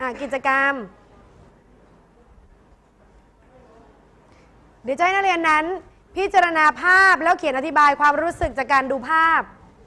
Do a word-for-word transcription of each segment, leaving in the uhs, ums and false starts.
กิจกรรมเดี๋ยวจะให้นักเรียนนั้นพิจารณาภาพแล้วเขียนอธิบายความรู้สึกจากการดูภาพ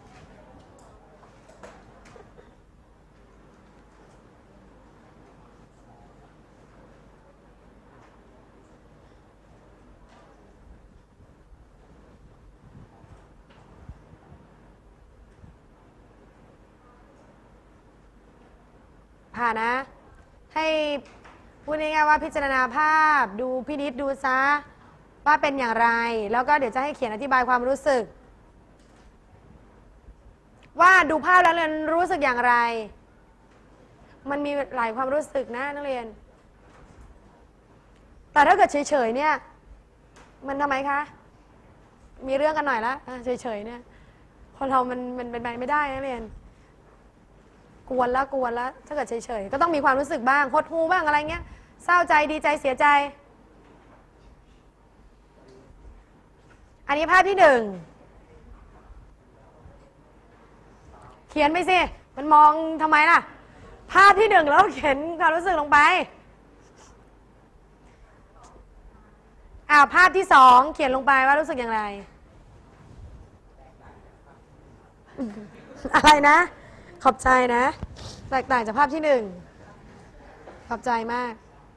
ผ่านนะให้พูดง่ายๆว่าพิจารณาภาพดูพินิจดูซะว่าเป็นอย่างไรแล้วก็เดี๋ยวจะให้เขียนอธิบายความรู้สึกว่าดูภาพแล้วเรียนรู้สึกอย่างไรมันมีหลายความรู้สึกนะนักเรียนแต่ถ้าเกิดเฉยๆเนี่ยมันทำไมคะมีเรื่องกันหน่อยละเฉยๆเนี่ยคนเรามันมันเป็นไปไม่ได้นักเรียนกวนแล้วกวนแล้วถ้าเกิดเฉยๆก็ต้องมีความรู้สึกบ้างหดหู่บ้างอะไรเงี้ยเศร้าใจดีใจเสียใจอันนี้ภาพที่หนึ่งเขียนไปสิมันมองทำไมล่ะภาพที่หนึ่งแล้วเขียนความรู้สึกลงไปอ่าภาพที่สองเขียนลงไปว่ารู้สึกอย่างไรอะไรนะขอบใจนะแตกต่างจากภาพที่หนึ่งขอบใจมาก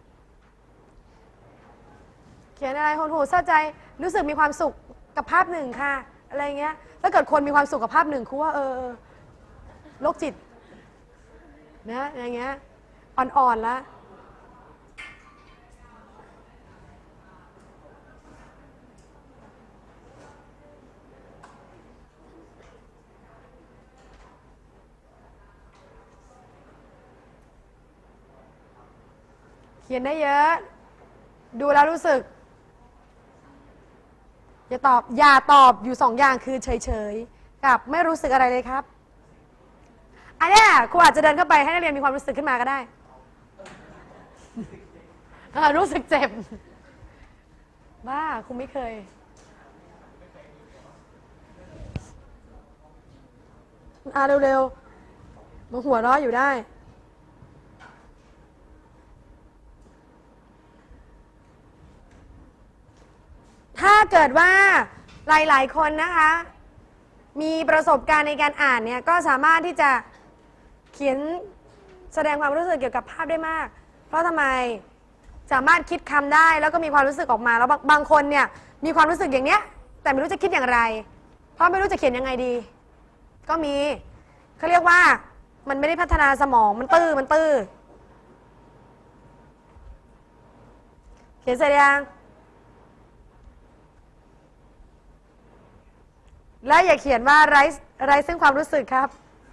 เขียนอะไรโหดหูเศร้าใจรู้สึกมีความสุขกับภาพหนึ่งค่ะอะไรเงี้ยถ้าเกิดคนมีความสุขกับภาพหนึ่งคือว่าเออโรคจิตนะอย่างเงี้ยอ่อนๆแล้วเขียนได้เยอะดูแล้วรู้สึกอย่าตอบอย่าตอบอยู่สองอย่างคือเฉยๆกับไม่รู้สึกอะไรเลยครับอันนี้ครูอาจจะเดินเข้าไปให้นักเรียนมีความรู้สึกขึ้นมาก็ได้รู้สึกเจ็บบ้าครูไม่เคยอ่ะเร็วๆมาหัวเราะอยู่ได้ถ้าเกิดว่าหลายๆคนนะคะมีประสบการณ์ในการอ่านเนี่ยก็สามารถที่จะเขียนแสดงความรู้สึกเกี่ยวกับภาพได้มากเพราะทำไมสามารถคิดคำได้แล้วก็มีความรู้สึกออกมาแล้วบางคนเนี่ยมีความรู้สึกอย่างเนี้ยแต่ไม่รู้จะคิดอย่างไรเพราะไม่รู้จะเขียนยังไงดีก็มีเขาเรียกว่ามันไม่ได้พัฒนาสมองมันตื้อมันตื้อเขียนเสร็จยังและอย่าเขียนว่าไร้ไร้ซึ่งความรู้สึกครับ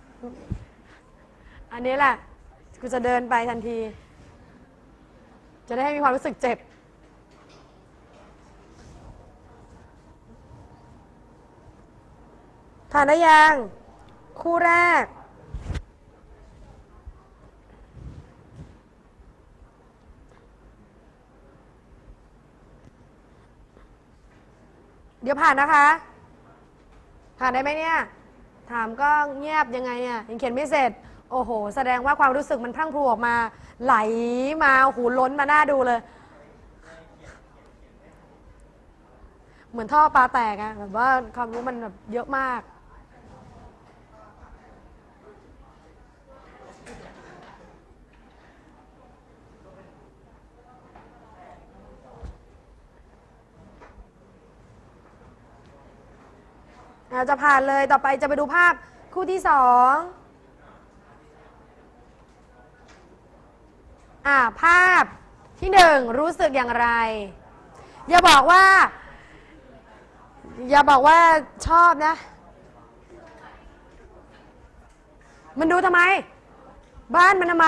อันนี้แหละกูจะเดินไปทันทีจะได้ให้มีความรู้สึกเจ็บทานได้ยังคู่แรกเดี๋ยวผ่านนะคะผ่านได้ไหมเนี่ยถามก็เงียบยังไงเนี่ยยังเขียนไม่เสร็จโอ้โหแสดงว่าความรู้สึกมันพรั่งพรูออกมาไหลมาหูล้นมาหน้าดูเลยเหมือนท่อปลาแตกอะแบบว่าความรู้มันแบบเยอะมากเราจะผ่านเลยต่อไปจะไปดูภาพคู่ที่สองอ่าภาพที่หนึ่งรู้สึกอย่างไรอย่าบอกว่าอย่าบอกว่าชอบนะมันดูทำไมบ้านมันทำไม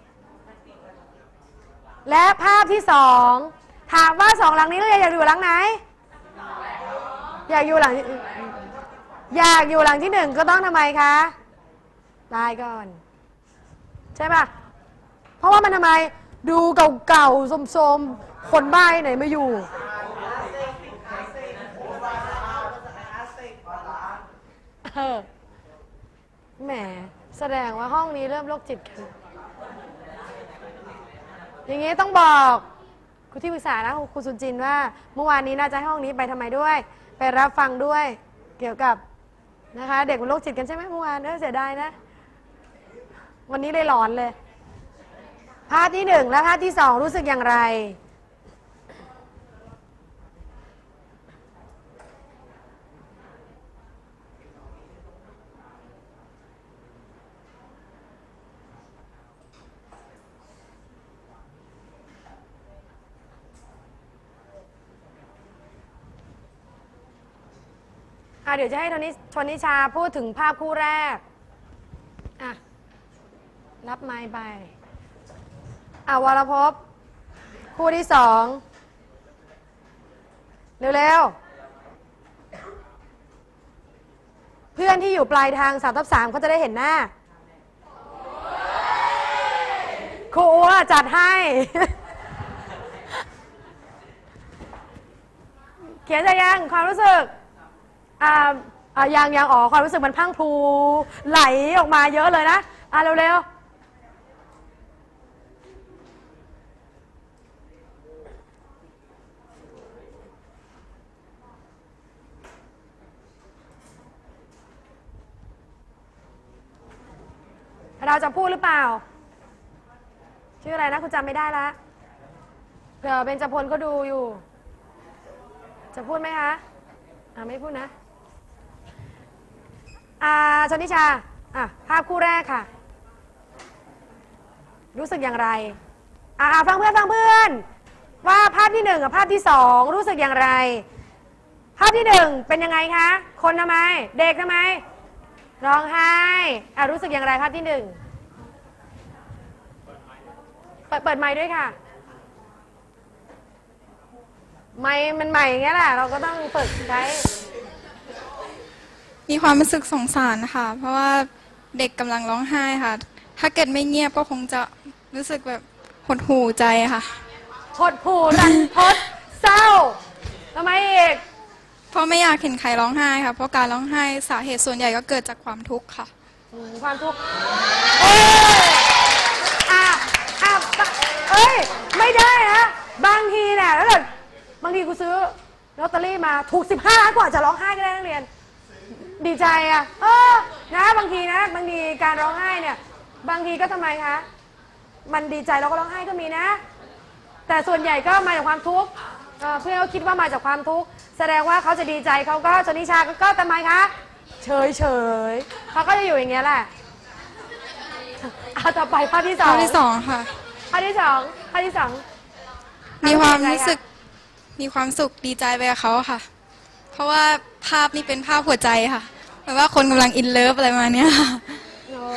และภาพที่สองถามว่าสองหลังนี้เราอยากอยู่หลังไหนอยากอยู่หลังอยากอยู่หลังที่หนึ่งก็ต้องทำไมคะตายก่อนใช่ป่ะเพราะว่ามันทำไมดูเก่าๆสมๆคนบ้าไหนมาอยู่เออแหมแสดงว่าห้องนี้เริ่มโรคจิตกันอย่างนี้ต้องบอกครูที่ปรึกษานะครูสุจินว่าเมื่อวานนี้น่าจะให้ห้องนี้ไปทำไมด้วยไปรับฟังด้วยเกี่ยวกับนะคะเด็กมันโรคจิตกันใช่ไหมเมื่อวานเออเสียดายนะวันนี้เลยหลอนเลยภาพที่หนึ่งและภาพที่สองรู้สึกอย่างไรเดี๋ยวจะให้ชนิชนิชาพูดถึงภาพคู่แรกอ่ะรับไม้ไปอ่ะวรภพคู่ที่สองเร็วๆเพื่อนที่อยู่ปลายทางสามทับสามเขาจะได้เห็นหน้าครูอ่ะจัดให้ เขียนจะยังความรู้สึกอ่าอ่ายังยังอ๋อความรู้สึกมันพังพลูไหลออกมาเยอะเลยนะอ่ะเร็วๆเราจะพูดหรือเปล่าชื่ออะไรนะคุณจำไม่ได้ละเผื่อเบญจพลก็ดูอยู่จะพูดไหมคะอ่าไม่พูดนะอ่าชนิชาอ่ะภาพคู่แรกค่ะรู้สึกอย่างไรอ่าฟังเพื่อนฟังเพื่อนว่าภาพที่หนึ่งกับภาพที่สองรู้สึกอย่างไรภาพที่หนึ่งเป็นยังไงคะคนทำไมเด็กทำไมร้องไห้อ่ารู้สึกอย่างไรภาพที่หนึ่งเปิดเปิดไมค์ด้วยค่ะไมค์มันใหม่อย่างเงี้ยแหละเราก็ต้องฝึกใช้มีความรู้สึกสงสารนะคะเพราะว่าเด็กกำลังร้องไห้ค่ะถ้าเกิดไม่เงียบก็คงจะรู้สึกแบบหดหู่ใจค่ะหดหู่รันทดเศร้าทำไมอีกเพราะไม่อยากเห็นใครร้องไห้ค่ะเพราะการร้องไห้สาเหตุส่วนใหญ่ก็เกิดจากความทุกข์ค่ะความทุกข์เอ้ยอ่ะอ่ะเอ้ยไม่ได้นะบางทีเนี่ยแล้วเกิดบางทีกูซื้อลอตเตอรี่มาถูกสิบห้าล้านกว่าจะร้องไห้ก็ได้นักเรียนดีใจอ่ะเออนะบางทีนะบางทีการร้องไห้เนี่ยบางทีก็ทำไมคะมันดีใจเราก็ร้องไห้ก็มีนะแต่ส่วนใหญ่ก็มาจากความทุกข์เพื่อนเขาคิดว่ามาจากความทุกข์แสดงว่าเขาจะดีใจเขาก็ชนิชาก็ทำไมคะเฉยเฉยเขาก็จะอยู่อย่างเงี้ยแหละเอาต่อไปภาพที่สองภาพที่สองค่ะภาพที่สองภาพที่สองมีความรู้สึกมีความสุขดีใจไปกับเขาค่ะเพราะว่าภาพนี้เป็นภาพหัวใจค่ะหมายว่าคนกำลังอินเลิฟอะไรมาเนี้ยค่ะโอ้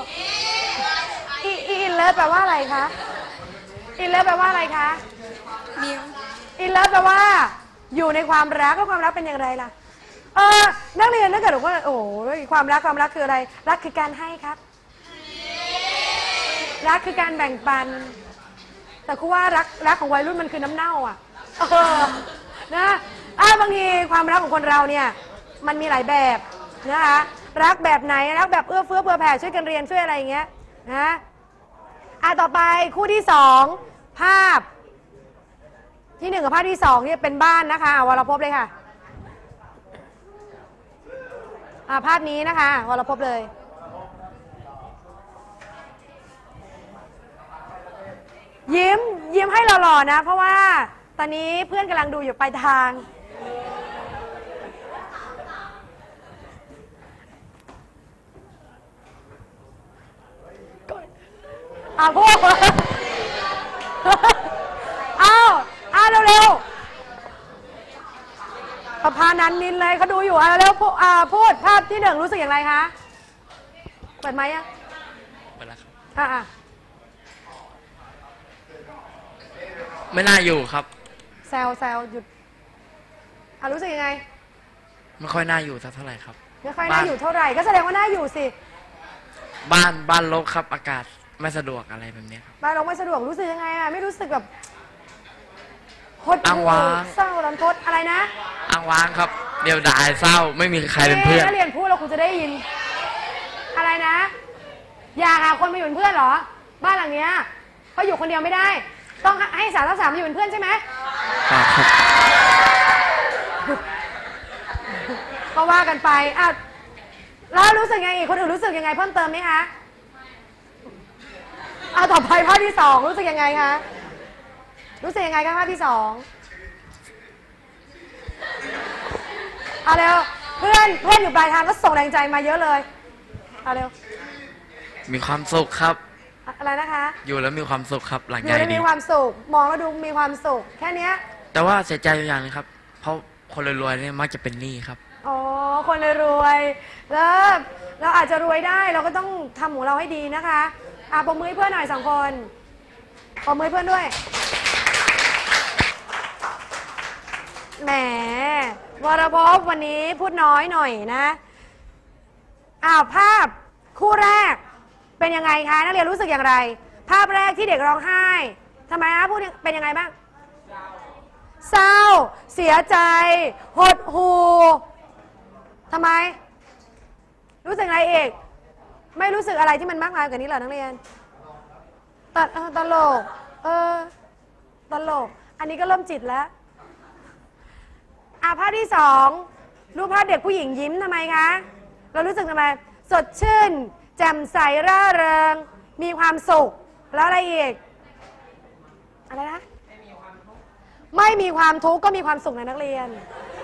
อินเลิฟแปลว่าอะไรคะอินเลิฟแปลว่าอะไรคะมีอินเลิฟแปลว่าอยู่ในความรักแล้วความรักเป็นอย่างไรล่ะเออนักเรียนนักเรียนบอกว่าโอ้ยความรักความรักคืออะไรรักคือการให้ครับรักคือการแบ่งปันแต่คือว่ารักรักของวัยรุ่นมันคือน้ำเน่าอ่ะเออนะอ่ะบางทีความรักของคนเราเนี่ยมันมีหลายแบบนะคะรักแบบไหนรักแบบเอื้อเฟื้อเผื่อแผ่ช่วยกันเรียนช่วยอะไรอย่างเงี้ยนะอ่ะต่อไปคู่ที่สองภาพที่หนึ่งกับภาพที่สองเนี่ยเป็นบ้านนะคะวรภพเลยค่ะอ่ะภาพนี้นะคะวรภพเลยยิ้มยิ้มให้หล่อๆนะเพราะว่าตอนนี้เพื่อนกำลังดูอยู่ปลายทางอ่ะพวกเอาเอาเร็วๆประพานันนินเลยเขาดูอยู่เอาเร็วๆอ่าพูดภาพที่หนึ่งรู้สึกอย่างไรคะเปิดไหมยังเปิดแล้วครับอ่ะไม่น่าอยู่ครับแซวแซวหยุดอ่ะรู้สึกยังไงไม่ค่อยน่าอยู่สักเท่าไหร่ครับไม่ค่อยน่าอยู่เท่าไหร่ก็แสดงว่าน่าอยู่สิบ้านบ้านรกครับอากาศไม่สะดวกอะไรแบบนี้ครับบ้านรกไม่สะดวกรู้สึกยังไงอ่ะไม่รู้สึกแบบโคตรอ้างว้างเศร้ารันทดอะไรนะอ้างว้างครับเดี๋ยวดายเศร้าไม่มีใครเป็นเพื่อนนักเรียนพูดแล้วคุณจะได้ยินอะไรนะอยากหาคนมาอยู่เป็นเพื่อนเหรอบ้านหลังเนี้ยเขาอยู่คนเดียวไม่ได้ต้องให้สามทับสามอยู่เป็นเพื่อนใช่ไหมครับครับก็ว่ากันไปอ่ะแล้วรู้สึกยังไงอีกคนอื่นรู้สึกยังไงเพิ่มเติมไหมคะเอาต่อไปภาพที่สองรู้สึกยังไงคะรู้สึกยังไงคะภาพที่สองเอาเร็วเพื่อนเพื่อนอยู่ปลายทางก็ส่งแรงใจมาเยอะเลยเอาเร็วมีความสุขครับอะไรนะคะอยู่แล้วมีความสุขครับหลังอใหยู่ญ่แล้วดีมีความสุขมองแล้วดูมีความสุขแค่เนี้ยแต่ว่าเสียใจอยู่อย่างนึงครับ เพราะคนรวยๆเนี่ยมักจะเป็นหนี้ครับอ๋อคนรวยแล้วเราอาจจะรวยได้เราก็ต้องทำของเราให้ดีนะคะอ่ะปรบมือให้เพื่อนหน่อยสองคนปรบมือให้เพื่อนด้วยแหมวรภพวันนี้พูดน้อยหน่อยนะอ้าวภาพคู่แรกเป็นยังไงคะนักเรียนรู้สึกอย่างไรภาพแรกที่เด็กร้องไห้ทำไมคะพูดเป็นยังไงบ้างเศร้าเสียใจหดหู่ทำไมรู้สึกอะไรเอกไม่รู้สึกอะไรที่มันมากมายกว่านี้เหรอนักเรียนตเออตลกเออตลกอันนี้ก็เริ่มจิตแล้วอ่ะภาพที่สองรูปภาพเด็กผู้หญิงยิ้มทำไมคะเรารู้สึกทำไมสดชื่นแจ่มใสร่าเริงมีความสุขแล้วอะไรอีกอะไรนะไม่มีความทุกข์ก็มีความสุขนะนักเรียน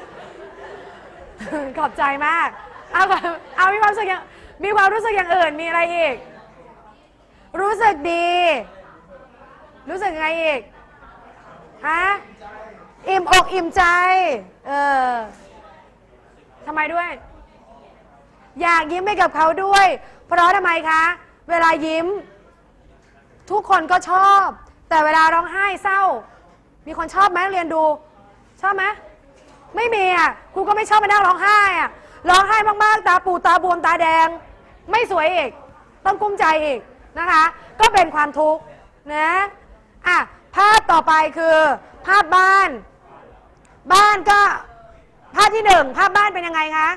ขอบใจมากเอาเอามีความรู้สึกอย่างมีความรู้สึกอย่างอื่นมีอะไรอีกรู้สึกดีรู้สึกยังไงอีกฮะอิ่มอกอิ่มใจเออทำไมด้วยอยากยิ้มไปกับเขาด้วยเพราะทำไมคะเวลายิ้มทุกคนก็ชอบแต่เวลาร้องไห้เศร้ามีคนชอบไหมเรียนดูชอบไหมไม่มีอ่ะครูก็ไม่ชอบไปนั่งร้องไห้อ่ะร้องไห้มากๆตาปูตาบวมตาแดงไม่สวยอีกต้องกุ้มใจอีกนะคะก็เป็นความทุกข์นะอ่ะภาพต่อไปคือภาพบ้านบ้านก็ภาพที่หนึ่งภาพบ้านเป็นยังไงคะ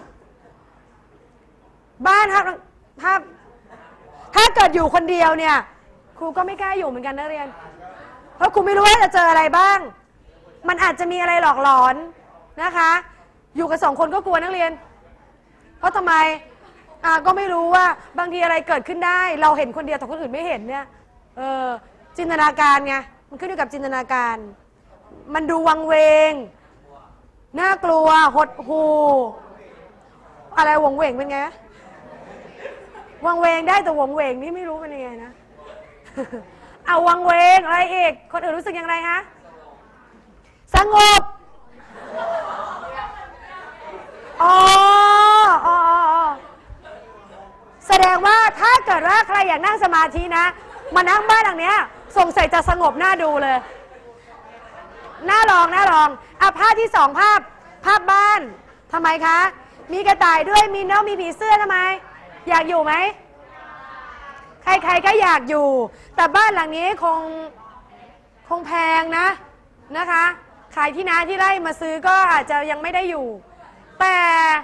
บ้านภาพภาพถ้าเกิดอยู่คนเดียวเนี่ยครูก็ไม่กล้าอยู่เหมือนกันนักเรียนเพราะครูไม่รู้ว่าจะเจออะไรบ้างมันอาจจะมีอะไรหลอกหลอนนะคะอยู่กับสองคนก็กลัวนักเรียนเพราะทำไมอ่าก็ไม่รู้ว่าบางทีอะไรเกิดขึ้นได้เราเห็นคนเดียวแต่คนอื่นไม่เห็นเนี่ยเออจินตนาการไงมันขึ้นอยู่กับจินตนาการมันดูวังเวงน่ากลัวหดหู่อะไรวงเวงเป็นไงวังเวงได้แต่วงเวงนี่ไม่รู้เป็นยังไงนะ เอาวังเวงอะไรอีกคนอื่นรู้สึกอย่างไรคะสงบอ๋ออ๋อแสดงว่าถ้าเกิดว่าใครอยากนั่งสมาธินะมานั่งบ้านหลังนี้สงสัยจะสงบน่าดูเลยน่าลองน่าลองอ่ะภาพที่สองภาพภาพบ้านทำไมคะมีกระต่ายด้วยมีนกมีผีเสื้อทำไมอยากอยู่ไหมใครๆก็อยากอยู่แต่บ้านหลังนี้คงคงแพงนะนะคะขายที่นาที่ไร่มาซื้อก็อาจจะยังไม่ได้อยู่แต่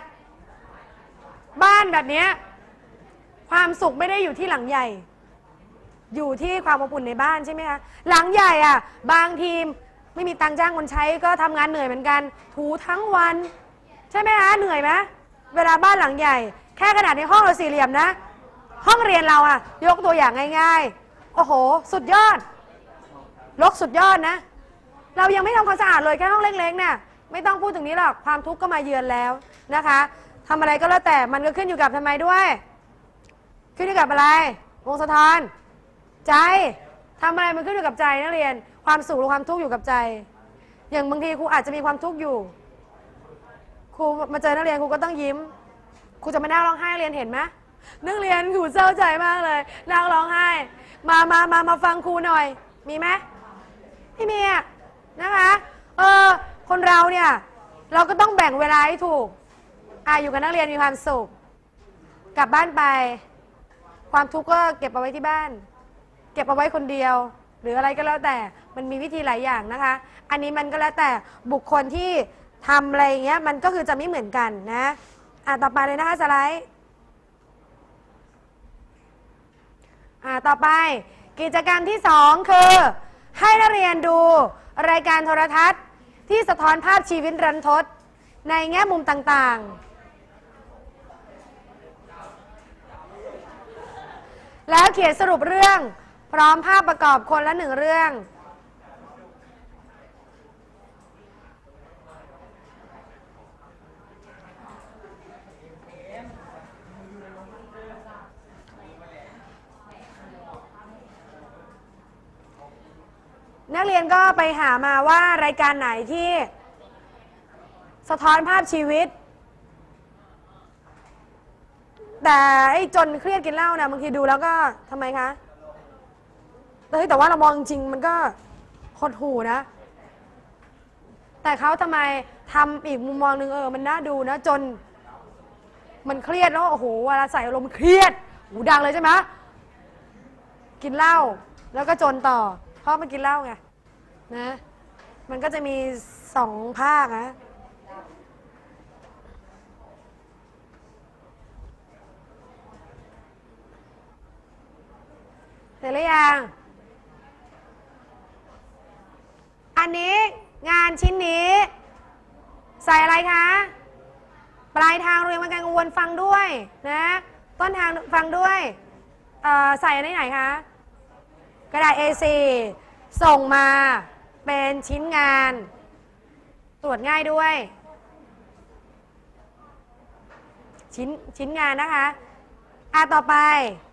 บ้านแบบนี้ความสุขไม่ได้อยู่ที่หลังใหญ่อยู่ที่ความอบอุ่นในบ้านใช่ไหมคะหลังใหญ่อ่ะบางทีมไม่มีตังค์จ้างคนใช้ก็ทำงานเหนื่อยเหมือนกันถูทั้งวันใช่ไหมคะเหนื่อยไหมเวลาบ้านหลังใหญ่แค่ขนาดในห้องเราสี่เหลี่ยมนะห้องเรียนเราอะยกตัวอย่างง่ายๆโอ้โหสุดยอดรกสุดยอดนะเรายังไม่ทำความสะอาดเลยแค่ห้องเล็กๆเนี่ยไม่ต้องพูดถึงนี้หรอกความทุกข์ก็มาเยือนแล้วนะคะทำอะไรก็แล้วแต่มันก็ขึ้นอยู่กับทำไมด้วยขึ้นอยู่กับอะไรวงสะท้อนใจทำอะไรมันขึ้นอยู่กับใจนักเรียนความสุขหรือความทุกข์อยู่กับใจอย่างบางทีครูอาจจะมีความทุกข์อยู่ครูมาเจอนักเรียนครูก็ต้องยิ้มครูจะมานั่งร้องไห้นักเรียนเห็นไหมนักเรียนครูเศร้าใจมากเลยนั่งร้องไห้มามามามาฟังครูหน่อยมีไหมไม่มีอะนะคะเออคนเราเนี่ยเราก็ต้องแบ่งเวลาให้ถูกอ่ะอยู่กับนักเรียนมีความสุขกลับบ้านไปความทุกข์ก็เก็บเอาไว้ที่บ้านเก็บเอาไว้คนเดียวหรืออะไรก็แล้วแต่มันมีวิธีหลายอย่างนะคะอันนี้มันก็แล้วแต่บุคคลที่ทำอะไรอย่างเงี้ยมันก็คือจะไม่เหมือนกันนะอ่ะต่อไปเลยนะคะสไลด์อ่าต่อไปกิจกรรมที่สองคือให้นักเรียนดูรายการโทรทัศน์ที่สะท้อนภาพชีวิตรันทดในแง่มุมต่างๆแล้วเขียนสรุปเรื่องพร้อมภาพประกอบคนละหนึ่งเรื่องนักเรียนก็ไปหามาว่ารายการไหนที่สะท้อนภาพชีวิตแต่ไอ้จนเครียดกินเหล้านะบางทีดูแล้วก็ทำไมคะแต่แต่ว่าเรามองจริงมันก็หดหู่นะแต่เขาทำไมทำอีกมุมมองหนึ่งเออมันน่าดูนะจนมันเครียดแล้วโอ้โหเวลาใส่อารมณ์เครียดหูดังเลยใช่ไหมกินเหล้าแล้วก็จนต่อเพราะมันกินเหล้าไงนะมันก็จะมีสองภาคนะเสร็จหรือยังอันนี้งานชิ้นนี้ใส่อะไรคะปลายทางเรียงมาการกังวลฟังด้วยนะต้นทางฟังด้วยใส่อันไหนคะกระดาษ เอ โฟร์ ส่งมาเป็นชิ้นงานตรวจง่ายด้วยชิ้นชิ้นงานนะคะอ่ะต่อไป